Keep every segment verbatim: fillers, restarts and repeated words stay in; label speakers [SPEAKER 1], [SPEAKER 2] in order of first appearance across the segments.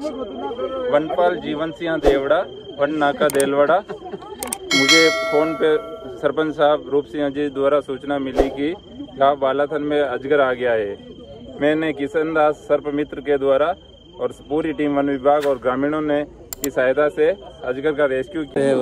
[SPEAKER 1] वनपाल जीवन सिंह देवड़ा, वन नाका देलवाड़ा। मुझे फ़ोन पे सरपंच साहब रूप सिंह जी द्वारा सूचना मिली कि गाँव बालाथन में अजगर आ गया है। मैंने किशन दास सर्प मित्र के द्वारा और पूरी टीम वन विभाग और ग्रामीणों ने की सहायता से अजगर का रेस्क्यू किया।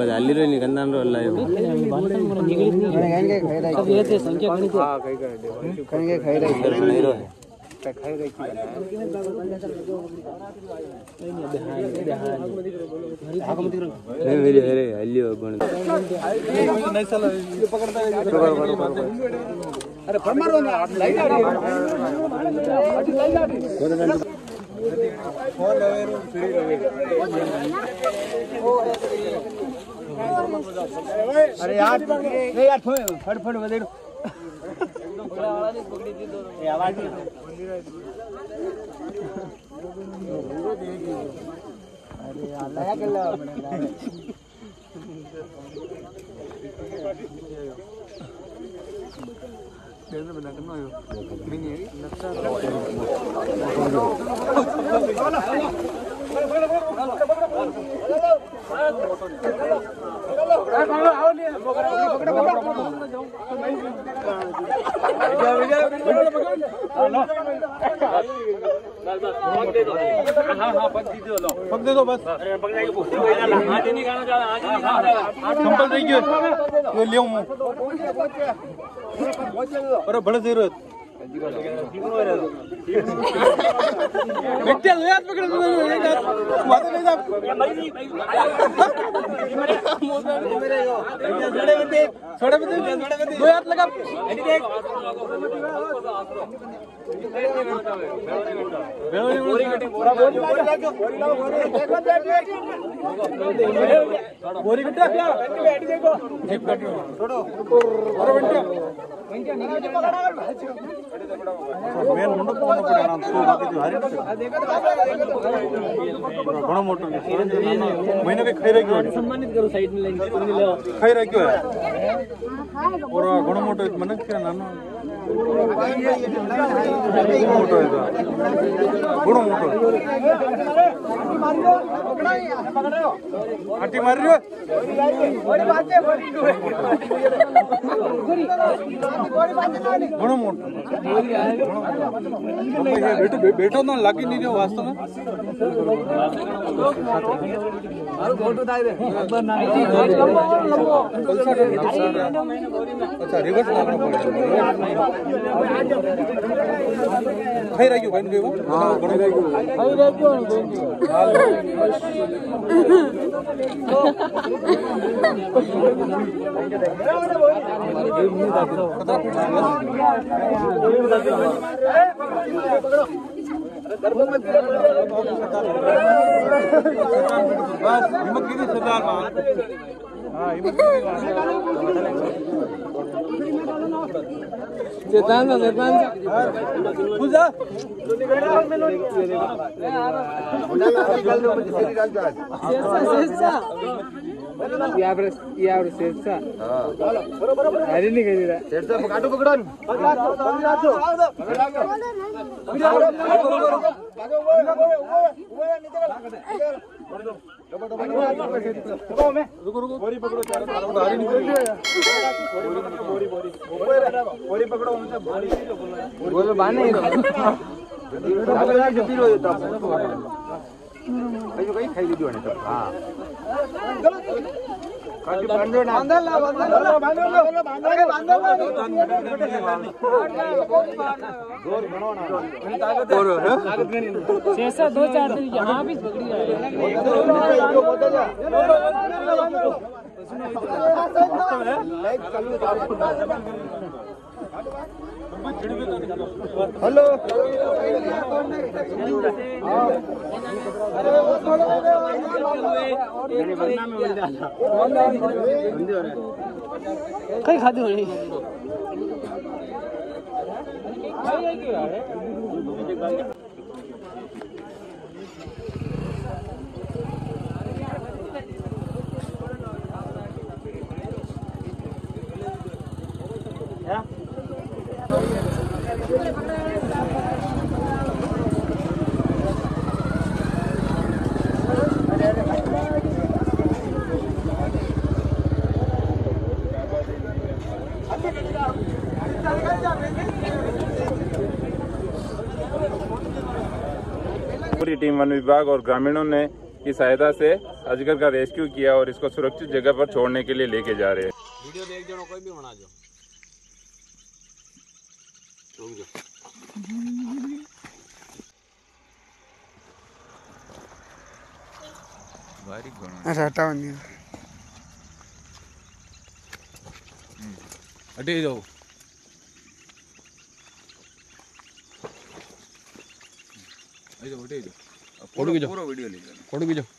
[SPEAKER 2] अरे यार नहीं यार फट फट बदल आवाज अरे अल्लाह के ला देने बना करना है मिनी नक्शा हाँ हाँ पक दे दो पक दे दो बस पक जाएगी आज नहीं खाना चाह आज संभल रही है ये ले हूं अरे बड़ा जरूरत बेटे याद पकड़ दो बात नहीं जा छोड़े बंदे छोड़े बंदे दो हाथ लगा बोरी बेटा देखो छोड़ो मेन मुंडो कोन पड़े ना सो बाकी जो हरी घणो मोटो महीने के खाई रखियो सम्मानित करो साइड में लेंगे खाई रखियो और घणो मोटो मन के नानो मोटो है घणो मोटो हटी मार रही घणो मोटो बेटो बेटो ना लागी नहीं रहो वास्तव में फोटो दाई दे अकबर ना अच्छा रिवर्स लागना पड़ेगा खाई रहियो भाई ने हां घणो खाई रहियो बस हिम्मत की सरदार हां हिम्मत चेतन ना चेतन पूजा या पर या पर सेठसा अरे नहीं कही रहा सेठसा काटो पकड़ो रुको रुको बोरी पकड़ो चार हरी निकल बोरी बोरी बोरी पकड़ो उनसे बोरी बोलो बाने जल्दी रो देता कहीं कहीं खाई लीजिए ने तब हां काटी बांधो ना बांध ला बांध ला बांध ला बांध ला बांध ला जोर बनो ना ताकत ताकत नहीं शेषा दो चार दिन यहां भी पकड़ी है हेलो कहीं खाते हो नहीं
[SPEAKER 1] पूरी टीम वन विभाग और ग्रामीणों ने की सहायता से अजगर का रेस्क्यू किया और इसको सुरक्षित जगह पर छोड़ने के लिए लेके जा रहे हैं।
[SPEAKER 3] वीडियो देख जणो कोई भी बना जो
[SPEAKER 1] बारीक घणो
[SPEAKER 4] अच्छा हटाओ नहीं
[SPEAKER 3] हटी जाओ
[SPEAKER 1] आई जाओ हटी जाओ
[SPEAKER 3] फोटो खींचो
[SPEAKER 1] पूरा वीडियो ले लो
[SPEAKER 3] फोटो खींचो